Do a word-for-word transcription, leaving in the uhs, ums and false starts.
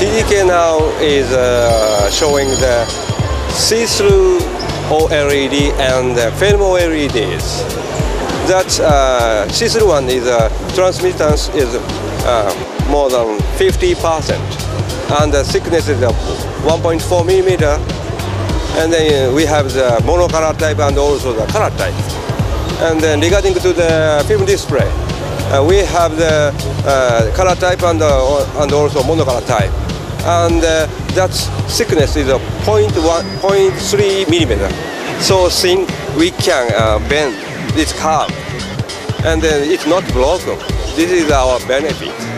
C E A T E C now is uh, showing the see-through O L E D and uh, film O L E Ds. That uh, see-through one is uh, transmittance is uh, more than fifty percent, and the thickness is uh, one point four millimeter. And then we have the monocolor type and also the color type. And then regarding to the film display, uh, we have the uh, color type and, uh, and also monocolor type. And uh, that thickness is a zero point one, zero point three millimeter. So thin we can uh, bend this curve, and then it's not broken. This is our benefit.